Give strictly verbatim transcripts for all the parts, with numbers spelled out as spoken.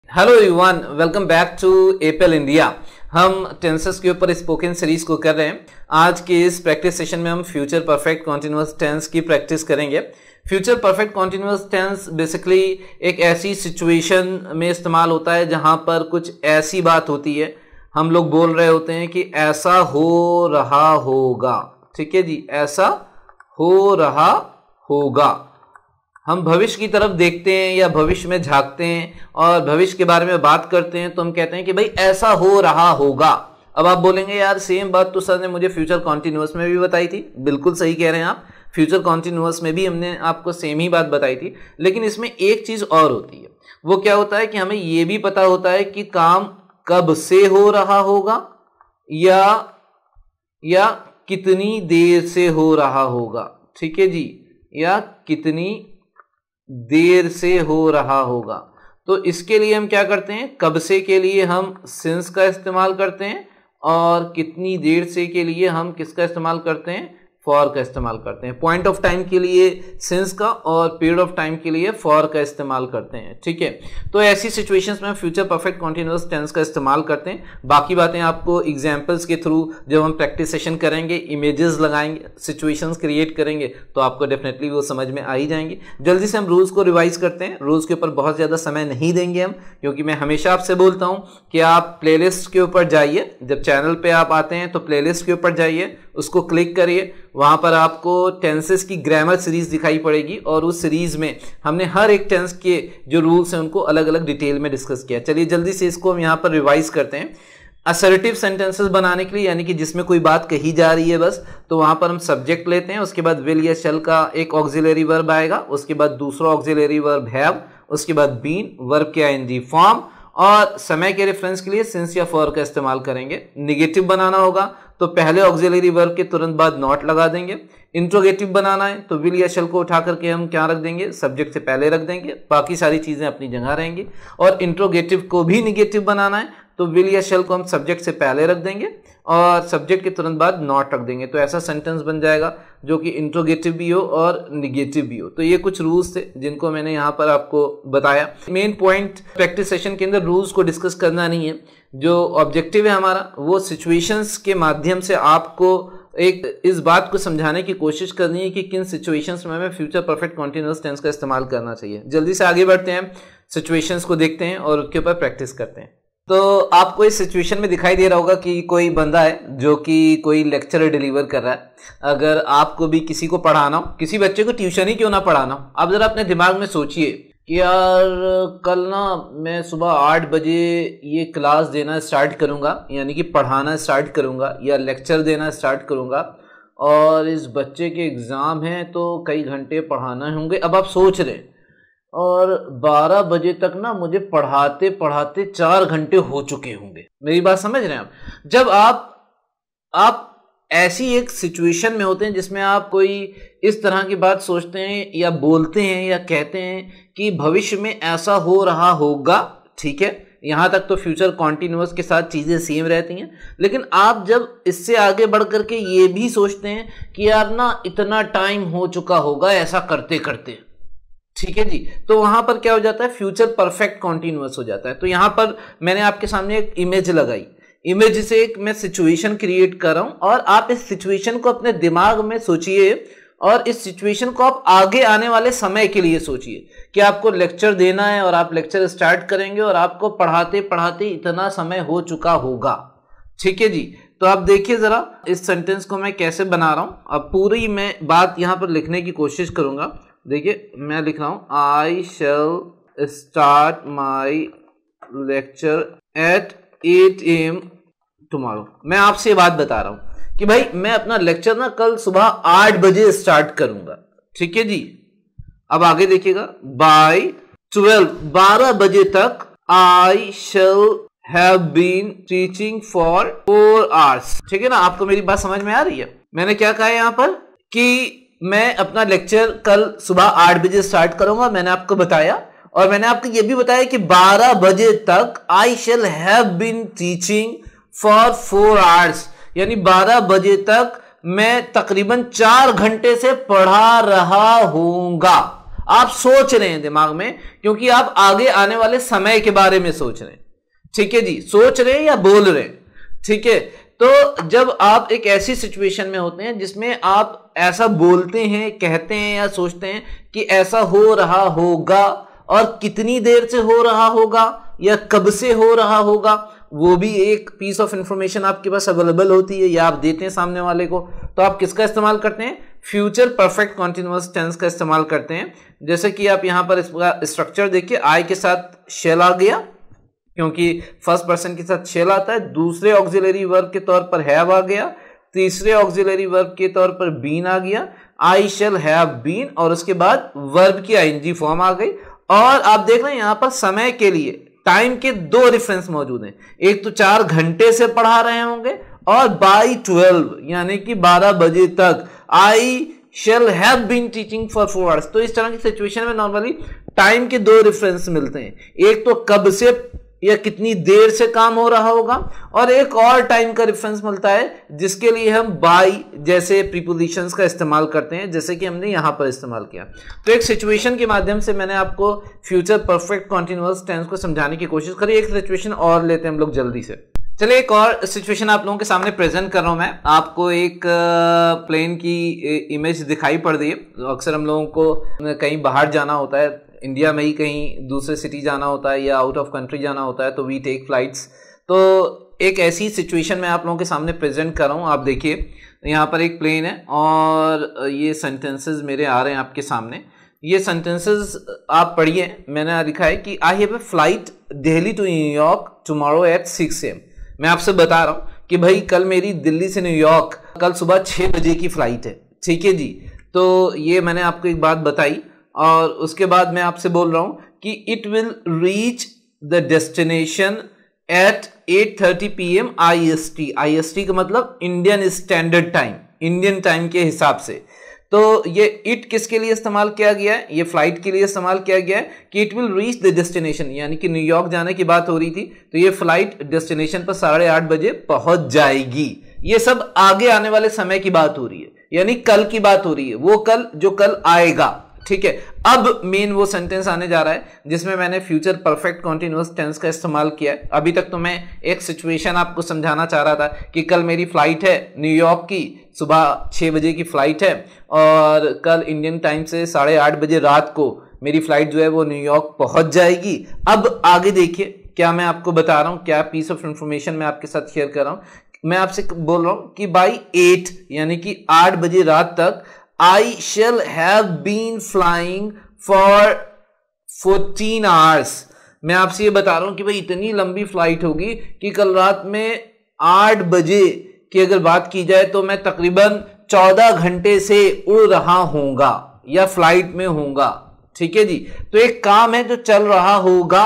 Hello everyone, welcome back to Apple India. हम tenses के ऊपर स्पोकन सीरीज को कर रहे हैं। आज के इस प्रैक्टिस सेशन में हम फ्यूचर परफेक्ट कॉन्टिन्यूअस टेंस की प्रैक्टिस करेंगे। Future perfect continuous tense basically एक ऐसी सिचुएशन में इस्तेमाल होता है जहां पर कुछ ऐसी बात होती है, हम लोग बोल रहे होते हैं कि ऐसा हो रहा होगा। ठीक है जी, ऐसा हो रहा होगा। हम भविष्य की तरफ देखते हैं या भविष्य में झांकते हैं और भविष्य के बारे में बात करते हैं तो हम कहते हैं कि भाई ऐसा हो रहा होगा। अब आप बोलेंगे यार सेम बात तो सर ने मुझे फ्यूचर कॉन्टिन्यूअस में भी बताई थी। बिल्कुल सही कह रहे हैं आप, फ्यूचर कॉन्टिन्यूअस में भी हमने आपको सेम ही बात बताई थी, लेकिन इसमें एक चीज और होती है। वो क्या होता है कि हमें ये भी पता होता है कि काम कब से हो रहा होगा या या कितनी देर से हो रहा होगा। ठीक है जी, या कितनी देर से हो रहा होगा। तो इसके लिए हम क्या करते हैं, कब से के लिए हम सिंस का इस्तेमाल करते हैं और कितनी देर से के लिए हम किसका इस्तेमाल करते हैं, फॉर का इस्तेमाल करते हैं। पॉइंट ऑफ टाइम के लिए सिंस का और पीरियड ऑफ टाइम के लिए फॉर का इस्तेमाल करते हैं। ठीक है, तो ऐसी सिचुएशंस में फ्यूचर परफेक्ट कॉन्टिन्यूअस टेंस का इस्तेमाल करते हैं। बाकी बातें आपको एग्जांपल्स के थ्रू जब हम प्रैक्टिस सेशन करेंगे, इमेजेस लगाएंगे, सिचुएशंस क्रिएट करेंगे तो आपको डेफिनेटली वो समझ में आ ही जाएंगे। जल्दी से हम रूल्स को रिवाइज करते हैं। रूल्स के ऊपर बहुत ज़्यादा समय नहीं देंगे हम, क्योंकि मैं हमेशा आपसे बोलता हूँ कि आप प्लेलिस्ट के ऊपर जाइए। जब चैनल पर आप आते हैं तो प्लेलिस्ट के ऊपर जाइए, उसको क्लिक करिए। वहां पर आपको टेंसेस की ग्रामर सीरीज दिखाई पड़ेगी और उस सीरीज में हमने हर एक टेंस के जो रूल्स हैं उनको अलग अलग डिटेल में डिस्कस किया। चलिए जल्दी से इसको हम यहां पर रिवाइज करते हैं। असर्टिव सेंटेंसेस बनाने के लिए, यानी कि जिसमें कोई बात कही जा रही है बस, तो वहां पर हम सब्जेक्ट लेते हैं, उसके बाद विल या शैल का एक ऑक्सिलरी वर्ब आएगा, उसके बाद दूसरा ऑक्सिलरी वर्ब हैव, उसके बाद बीन, वर्ब के आईएनजी फॉर्म, और समय के रेफरेंस के लिए सिंस या फॉर का इस्तेमाल करेंगे। निगेटिव बनाना होगा तो पहले ऑक्सिलरी वर्ब के तुरंत बाद नॉट लगा देंगे। इंट्रोगेटिव बनाना है तो विल या शैल को उठा करके हम क्या रख देंगे, सब्जेक्ट से पहले रख देंगे, बाकी सारी चीजें अपनी जगह रहेंगी। और इंट्रोगेटिव को भी निगेटिव बनाना है तो विल या शैल को हम सब्जेक्ट से पहले रख देंगे और सब्जेक्ट के तुरंत बाद नॉट रख देंगे। तो ऐसा सेंटेंस बन जाएगा जो कि इंट्रोगेटिव भी हो और निगेटिव भी हो। तो ये कुछ रूल्स थे जिनको मैंने यहाँ पर आपको बताया। मेन पॉइंट प्रैक्टिस सेशन के अंदर रूल्स को डिस्कस करना नहीं है। जो ऑब्जेक्टिव है हमारा वो सिचुएशंस के माध्यम से आपको एक इस बात को समझाने की कोशिश करनी है कि किन सिचुएशंस में हमें फ्यूचर परफेक्ट कॉन्टिन्यूअस टेंस का इस्तेमाल करना चाहिए। जल्दी से आगे बढ़ते हैं, सिचुएशंस को देखते हैं और उसके ऊपर प्रैक्टिस करते हैं। तो आपको इस सिचुएशन में दिखाई दे रहा होगा कि कोई बंदा है जो कि कोई लेक्चर डिलीवर कर रहा है। अगर आपको भी किसी को पढ़ाना हो, किसी बच्चे को ट्यूशन ही क्यों ना पढ़ाना हो, आप जरा अपने दिमाग में सोचिए कि यार कल ना मैं सुबह आठ बजे ये क्लास देना स्टार्ट करूंगा, यानी कि पढ़ाना स्टार्ट करूंगा या लेक्चर देना स्टार्ट करूंगा, और इस बच्चे के एग्ज़ाम हैं तो कई घंटे पढ़ाना होंगे। अब आप सोच रहे हैं और बारह बजे तक ना मुझे पढ़ाते पढ़ाते चार घंटे हो चुके होंगे। मेरी बात समझ रहे हैं आप? जब आप आप ऐसी एक सिचुएशन में होते हैं जिसमें आप कोई इस तरह की बात सोचते हैं या बोलते हैं या कहते हैं कि भविष्य में ऐसा हो रहा होगा, ठीक है, यहां तक तो फ्यूचर कॉन्टिन्यूअस के साथ चीजें सेम रहती हैं। लेकिन आप जब इससे आगे बढ़ करके ये भी सोचते हैं कि यार ना इतना टाइम हो चुका होगा ऐसा करते करते, ठीक है जी, तो वहां पर क्या हो जाता है, फ्यूचर परफेक्ट कॉन्टिन्यूअस हो जाता है। तो यहां पर मैंने आपके सामने एक इमेज लगाई, इमेज से एक मैं सिचुएशन क्रिएट कर रहा हूं और आप इस सिचुएशन को अपने दिमाग में सोचिए और इस सिचुएशन को आप आगे आने वाले समय के लिए सोचिए कि आपको लेक्चर देना है और आप लेक्चर स्टार्ट करेंगे और आपको पढ़ाते पढ़ाते इतना समय हो चुका होगा। ठीक है जी, तो आप देखिए जरा इस सेंटेंस को मैं कैसे बना रहा हूं। अब पूरी मैं बात यहां पर लिखने की कोशिश करूंगा। देखिए मैं लिख रहा हूं, I shall start my lecture at eight A M tomorrow. मैं आपसे बात बता रहा हूं कि भाई मैं अपना लेक्चर ना कल सुबह आठ बजे स्टार्ट करूंगा। ठीक है जी, अब आगे देखिएगा, बाय ट्वेल्व बारह बजे तक I shall have been teaching for four hours. ठीक है ना, आपको मेरी बात समझ में आ रही है? मैंने क्या कहा है यहां पर कि मैं अपना लेक्चर कल सुबह आठ बजे स्टार्ट करूंगा, मैंने आपको बताया। और मैंने आपको यह भी बताया कि बारह बजे तक I shall have been teaching for four hours, यानी बारह बजे तक मैं तकरीबन चार घंटे से पढ़ा रहा हूंगा। आप सोच रहे हैं दिमाग में, क्योंकि आप आगे आने वाले समय के बारे में सोच रहे हैं। ठीक है जी, सोच रहे हैं या बोल रहे हैं। ठीक है, तो जब आप एक ऐसी सिचुएशन में होते हैं जिसमें आप ऐसा बोलते हैं, कहते हैं या सोचते हैं कि ऐसा हो रहा होगा, और कितनी देर से हो रहा होगा या कब से हो रहा होगा, वो भी एक पीस ऑफ इंफॉर्मेशन आपके पास अवेलेबल होती है या आप देते हैं सामने वाले को, तो आप किसका इस्तेमाल करते हैं? फ्यूचर परफेक्ट कॉन्टिन्यूअस टेंस का इस्तेमाल करते हैं। जैसे कि आप यहां पर इसका स्ट्रक्चर देखिए, आई के साथ शेल आ गया क्योंकि फर्स्ट पर्सन के साथ शेल आता है, दूसरे ऑक्सिलरी वर्ब के तौर पर हैव आ गया, तीसरे ऑक्सिलरी वर्ब के तौर पर बीन आ गया, आई शेल हैव बीन, और उसके बाद वर्ब की आईएनजी फॉर्म आ गई। और आप देख रहे हैं यहां पर समय के लिए टाइम के दो रेफरेंस मौजूद हैं, एक तो चार घंटे से पढ़ा रहे होंगे और बाई ट्वेल्व यानी कि बारह बजे तक I shall have been teaching for four hours. तो इस तरह की सिचुएशन में नॉर्मली टाइम के दो रेफरेंस मिलते हैं, एक तो कब से या कितनी देर से काम हो रहा होगा, और एक और टाइम का रेफरेंस मिलता है जिसके लिए हम बाय जैसे प्रीपोजिशंस का इस्तेमाल करते हैं, जैसे कि हमने यहां पर इस्तेमाल किया। तो एक सिचुएशन के माध्यम से मैंने आपको फ्यूचर परफेक्ट कॉन्टिन्यूअस टेंस को समझाने की कोशिश करी। एक सिचुएशन और लेते हैं हम लोग जल्दी से। चलिए एक और सिचुएशन आप लोगों के सामने प्रेजेंट कर रहा हूं मैं। आपको एक प्लेन की इमेज दिखाई पड़ रही है। अक्सर हम लोगों को कहीं बाहर जाना होता है, इंडिया में ही कहीं दूसरे सिटी जाना होता है या आउट ऑफ कंट्री जाना होता है, तो वी टेक फ्लाइट्स। तो एक ऐसी सिचुएशन मैं आप लोगों के सामने प्रेजेंट कर रहा हूँ। आप देखिए यहाँ पर एक प्लेन है और ये सेंटेंसेस मेरे आ रहे हैं आपके सामने। ये सेंटेंसेस आप पढ़िए। मैंने लिखा है कि I have a flight Delhi to New York tomorrow at six A M. मैं आपसे बता रहा हूँ कि भाई कल मेरी दिल्ली से न्यूयॉर्क कल सुबह छः बजे की फ्लाइट है। ठीक है जी, तो ये मैंने आपको एक बात बताई और उसके बाद मैं आपसे बोल रहा हूं कि it will reach the destination at eight thirty P M I S T. I S T का मतलब Indian standard time, Indian time के हिसाब से। तो ये इट किसके लिए इस्तेमाल किया गया है? ये फ्लाइट के लिए इस्तेमाल किया गया है कि it will reach the destination, यानी कि न्यूयॉर्क जाने की बात हो रही थी, तो ये फ्लाइट डेस्टिनेशन पर साढ़े आठ बजे पहुंच जाएगी। ये सब आगे आने वाले समय की बात हो रही है, यानी कल की बात हो रही है, वो कल जो कल आएगा। ठीक है, अब मेन वो सेंटेंस आने जा रहा है जिसमें मैंने फ्यूचर परफेक्ट कॉन्टिन्यूअस टेंस का इस्तेमाल किया है। अभी तक तो मैं एक सिचुएशन आपको समझाना चाह रहा था कि कल मेरी फ्लाइट है न्यूयॉर्क की, सुबह छः बजे की फ्लाइट है और कल इंडियन टाइम से साढ़े आठ बजे रात को मेरी फ्लाइट जो है वो न्यूयॉर्क पहुंच जाएगी। अब आगे देखिए क्या मैं आपको बता रहा हूँ, क्या पीस ऑफ इंफॉर्मेशन मैं आपके साथ शेयर कर रहा हूँ। मैं आपसे बोल रहा हूँ कि बाई एट यानी कि आठ बजे रात तक I shall have been flying for fourteen hours। मैं आपसे ये बता रहा हूं कि भाई इतनी लंबी फ्लाइट होगी कि कल रात में आठ बजे की अगर बात की जाए तो मैं तकरीबन चौदह घंटे से उड़ रहा होऊंगा या फ्लाइट में होऊंगा। ठीक है जी, तो एक काम है जो चल रहा होगा।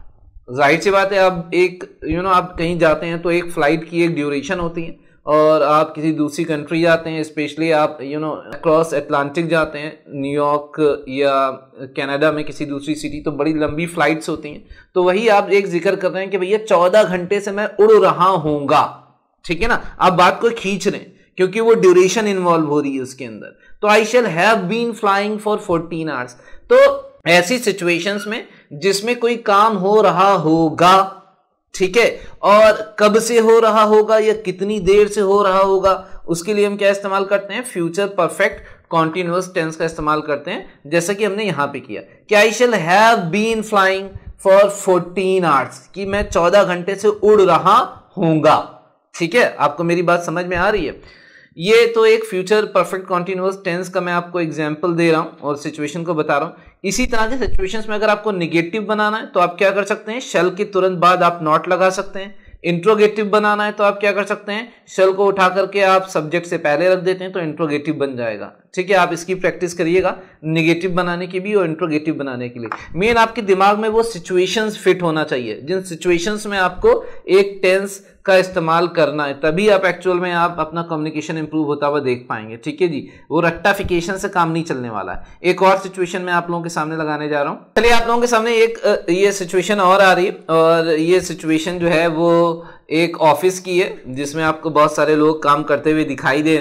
जाहिर सी बात है, अब एक यू नो आप कहीं जाते हैं तो एक फ्लाइट की एक ड्यूरेशन होती है और आप किसी दूसरी कंट्री जाते हैं, स्पेशली आप यू नो अक्रॉस अटलांटिक जाते हैं, न्यूयॉर्क या कनाडा में किसी दूसरी सिटी, तो बड़ी लंबी फ्लाइट्स होती हैं। तो वही आप एक जिक्र कर रहे हैं कि भैया चौदह घंटे से मैं उड़ रहा हूँगा। ठीक है ना, आप बात को खींच रहे हैं क्योंकि वो ड्यूरेशन इन्वॉल्व हो रही है उसके अंदर। तो I shall have been flying for fourteen hours. तो ऐसी सिचुएशंस में जिसमें कोई काम हो रहा होगा, ठीक है, और कब से हो रहा होगा या कितनी देर से हो रहा होगा, उसके लिए हम क्या इस्तेमाल करते हैं? फ्यूचर परफेक्ट कॉन्टिन्यूअस टेंस का इस्तेमाल करते हैं, जैसा कि हमने यहां पे किया कि I shall have been flying for fourteen hours, कि मैं चौदह घंटे से उड़ रहा हूंगा। ठीक है, आपको मेरी बात समझ में आ रही है? ये तो एक फ्यूचर परफेक्ट कॉन्टिन्यूअस टेंस का मैं आपको एग्जांपल दे रहा हूं और सिचुएशन को बता रहा हूं। इसी तरह के सिचुएशंस में अगर आपको नेगेटिव बनाना है तो आप क्या कर सकते हैं? शेल के तुरंत बाद आप नॉट लगा सकते हैं। इंट्रोगेटिव बनाना है तो आप क्या कर सकते हैं? शेल को उठा करके आप सब्जेक्ट से पहले रख देते हैं तो इंट्रोगेटिव बन जाएगा। ठीक है, आप इसकी प्रैक्टिस करिएगा, नेगेटिव बनाने की भी और इंट्रोगेटिव बनाने के लिए। मेन आपके दिमाग में वो सिचुएशंस फिट होना चाहिए जिन सिचुएशंस में आपको एक टेंस का इस्तेमाल करना है, तभी आप एक्चुअल में आप अपना कम्युनिकेशन इंप्रूव होता हुआ देख पाएंगे। ठीक है जी, वो रट्टाफिकेशन से काम नहीं चलने वाला है। एक और सिचुएशन मैं आप लोगों के सामने लगाने जा रहा हूं। चलिए, आप लोगों के सामने एक ये सिचुएशन और आ रही है और ये सिचुएशन जो है वो एक ऑफिस की है जिसमें आपको बहुत सारे लोग काम करते हुए दिखाई दे रहे हैं।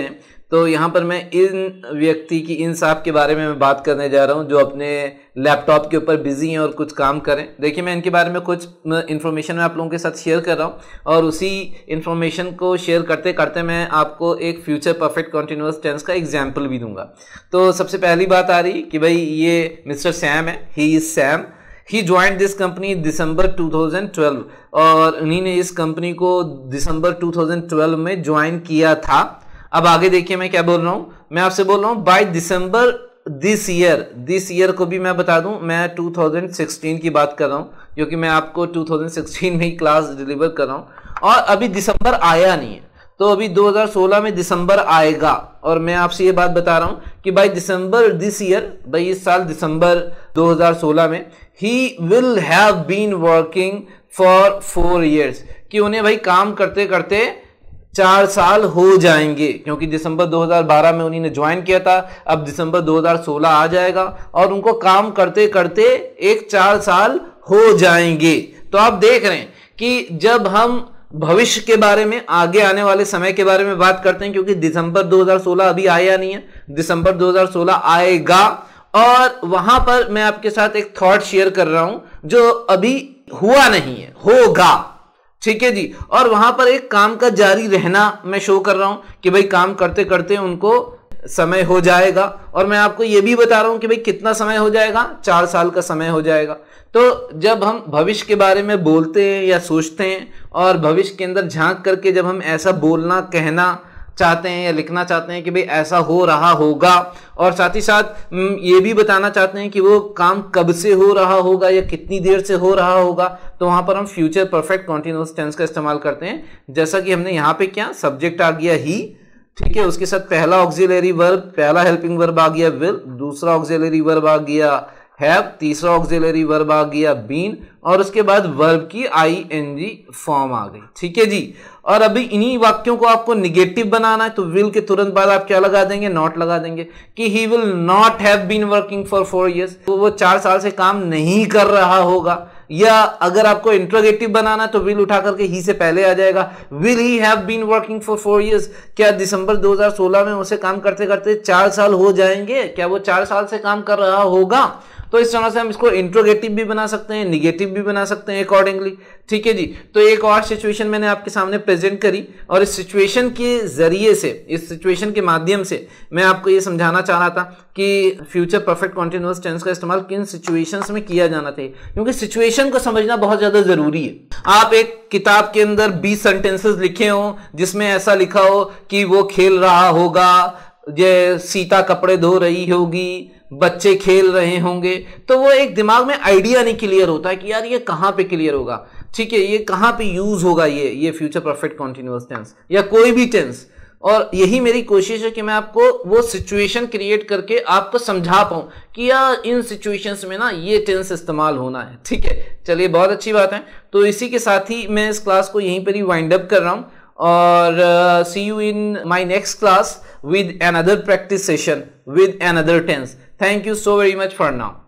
तो यहाँ पर मैं इन व्यक्ति की, इन साहब के बारे में मैं बात करने जा रहा हूँ जो अपने लैपटॉप के ऊपर बिजी हैं और कुछ काम करें। देखिए, मैं इनके बारे में कुछ इन्फॉर्मेशन मैं आप लोगों के साथ शेयर कर रहा हूँ और उसी इन्फॉर्मेशन को शेयर करते करते मैं आपको एक फ्यूचर परफेक्ट कंटिन्यूअस टेंस का एग्जाम्पल भी दूंगा। तो सबसे पहली बात आ रही कि भाई ये मिस्टर सैम है, he is Sam, he joined this company December two thousand twelve, और उन्हीं ने इस कंपनी को दिसंबर टू थाउजेंड ट्वेल्व में ज्वाइन किया था। अब आगे देखिए मैं क्या बोल रहा हूं, मैं आपसे बोल रहा हूं by December this year. This year को भी मैं बता दूं, मैं टू थाउजेंड सिक्सटीन की बात कर रहा हूं, क्योंकि मैं आपको टू थाउजेंड सिक्सटीन में ही क्लास डिलीवर कर रहा हूं और अभी दिसंबर आया नहीं है, तो अभी दो हज़ार सोलह में दिसंबर आएगा। और मैं आपसे ये बात बता रहा हूं कि भाई दिसंबर दिस ईयर, भाई इस साल दिसंबर दो हज़ार सोलह में he will have been working for four years, कि उन्हें भाई काम करते करते चार साल हो जाएंगे, क्योंकि दिसंबर दो हज़ार बारह में उन्होंने ज्वाइन किया था, अब दिसंबर दो हज़ार सोलह आ जाएगा और उनको काम करते करते एक चार साल हो जाएंगे। तो आप देख रहे हैं कि जब हम भविष्य के बारे में, आगे आने वाले समय के बारे में बात करते हैं, क्योंकि दिसंबर दो हज़ार सोलह अभी आया नहीं है, दिसंबर दो हज़ार सोलह आएगा, और वहां पर मैं आपके साथ एक थॉट शेयर कर रहा हूं जो अभी हुआ नहीं है, होगा, ठीक है जी। और वहां पर एक काम का जारी रहना मैं शो कर रहा हूं कि भाई काम करते करते उनको समय हो जाएगा, और मैं आपको यह भी बता रहा हूं कि भाई कितना समय हो जाएगा, चार साल का समय हो जाएगा। तो जब हम भविष्य के बारे में बोलते हैं या सोचते हैं और भविष्य के अंदर झांक करके जब हम ऐसा बोलना, कहना चाहते हैं या लिखना चाहते हैं कि भाई ऐसा हो रहा होगा, और साथ ही साथ ये भी बताना चाहते हैं कि वो काम कब से हो रहा होगा या कितनी देर से हो रहा होगा, तो वहां पर हम फ्यूचर परफेक्ट कॉन्टिन्यूअस टेंस का इस्तेमाल करते हैं। जैसा कि हमने यहाँ पे क्या, सब्जेक्ट आ गया ही, ठीक है, उसके साथ पहला ऑक्सिलरी वर्ब, पहला हेल्पिंग वर्ब आ गया विल, दूसरा ऑक्सिलरी वर्ब आ गया हैव, तीसरा ऑक्सिलरी वर्ब आ गया बीन, और उसके बाद वर्ब की आई एन जी फॉर्म आ गई, ठीक है जी। और अभी इन्हीं वाक्यों को आपको निगेटिव बनाना है, तो विल के तुरंत बाद आप क्या लगा देंगे, नॉट लगा देंगे, कि he will not have been working for four years, तो वो चार साल से काम नहीं कर रहा होगा। या अगर आपको इंट्रोगेटिव बनाना है तो विल उठा करके ही से पहले आ जाएगा, will he have been working for four years, क्या दिसंबर दो हज़ार सोलह में उसे काम करते करते चार साल हो जाएंगे, क्या वो चार साल से काम कर रहा होगा। तो इस तरह से हम इसको इंट्रोगेटिव भी बना सकते हैं, निगेटिव भी बना सकते हैं अकॉर्डिंगली, ठीक है जी। तो एक और सिचुएशन मैंने आपके सामने प्रेजेंट करी, और इस सिचुएशन के जरिए से, इस सिचुएशन के माध्यम से मैं आपको ये समझाना चाह रहा था कि फ्यूचर परफेक्ट कॉन्टिन्यूअस टेंस का इस्तेमाल किन सिचुएशंस में किया जाना चाहिए, क्योंकि सिचुएशन को समझना बहुत ज्यादा जरूरी है। आप एक किताब के अंदर बीस सेंटेंसेस लिखे हो जिसमें ऐसा लिखा हो कि वो खेल रहा होगा, ये सीता कपड़े धो रही होगी, बच्चे खेल रहे होंगे, तो वो एक दिमाग में आइडिया नहीं क्लियर होता है कि यार ये कहां पे क्लियर होगा, ठीक है, ये कहां पे यूज होगा, ये ये फ्यूचर परफेक्ट कॉन्टिन्यूअस टेंस या कोई भी टेंस। और यही मेरी कोशिश है कि मैं आपको वो सिचुएशन क्रिएट करके आपको समझा पाऊं कि यार इन सिचुएशंस में ना ये टेंस इस्तेमाल होना है, ठीक है। चलिए, बहुत अच्छी बात है। तो इसी के साथ ही मैं इस क्लास को यहीं पर ही वाइंड अप कर रहा हूं, और see you in my next class with another practice session with another tense. Thank you so very much for now.